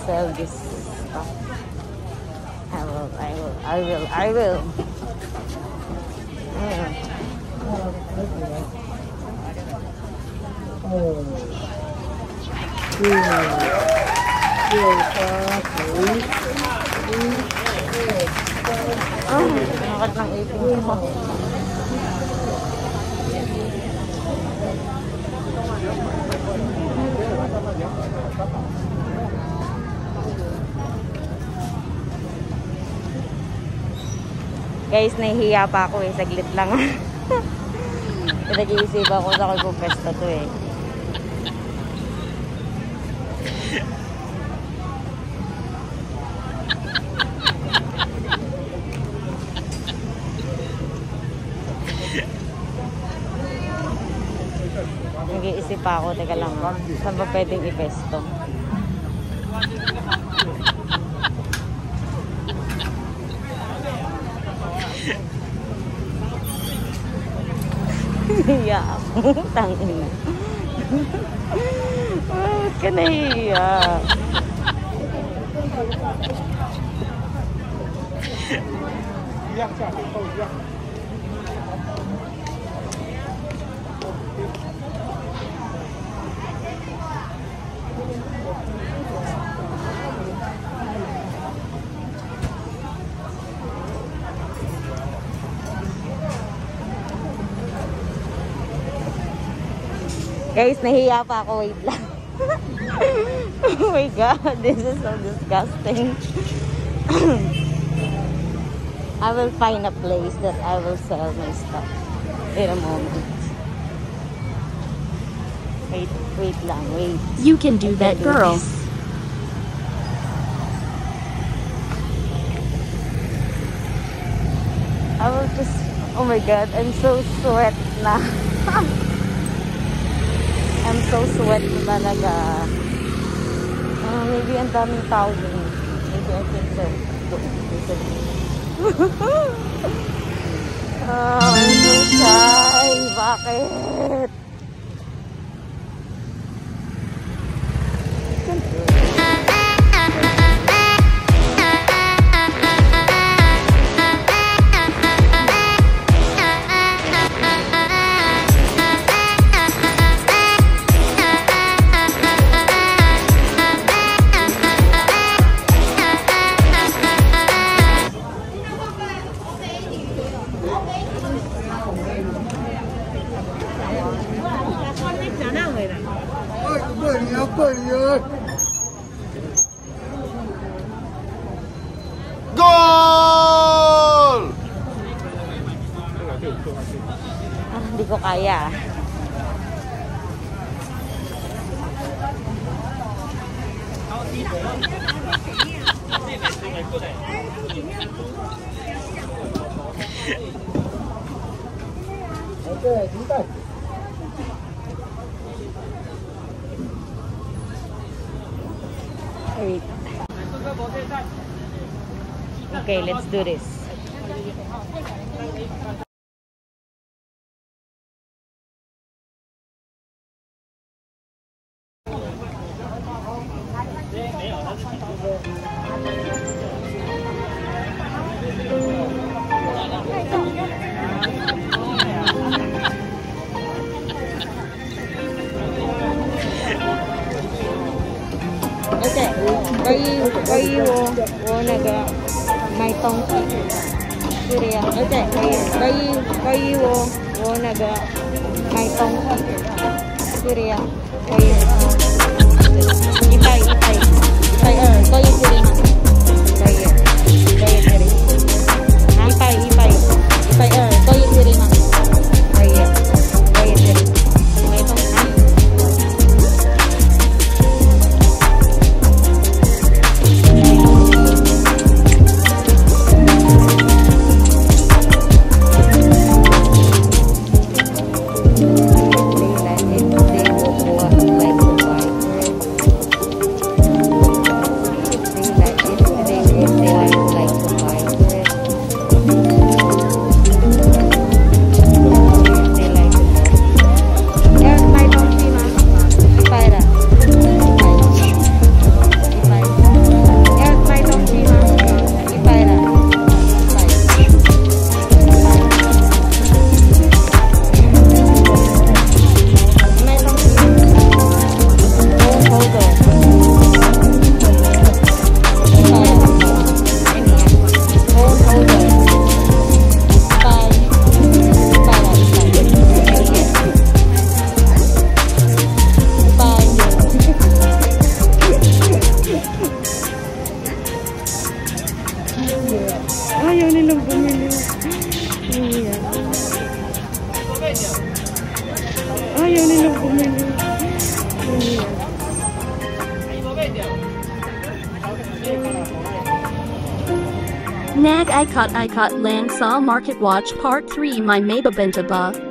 sell this stuff. I will. Nakat ng ipin ko. Guys, nahihiya pa ako eh. Saglit lang. Nag-iisip ako sa kung pwesto to eh. Nag-iisip pa ako. Teka lang. Saan ba pwedeng ipwesto? Nahiya ako. Tangina. Bakit ka nahiya? Guys, nahiya pa ako. Wait lang. Oh my God, this is so disgusting. I will find a place that I will sell my stuff in a moment. Wait lang, wait. You can do that, girl. I will just, oh my God, I'm so sweat na. I'm so sweat na talaga. Maybe ang daming tao din. Maybe I can sell. I'm so shy. Bakit? Goal! Hindi ko kaya. Wait. Okay, let's do this. Okay, why you wanna go my donkey? Syria. Okay, why you wanna go my donkey? Syria. Why you? Ipay, go you Syria. Go you Syria. Ipay, go you Syria. Go you Syria. My donkey. They will go up like Nag I caught lang sa market watch part 3 my mababenta ba.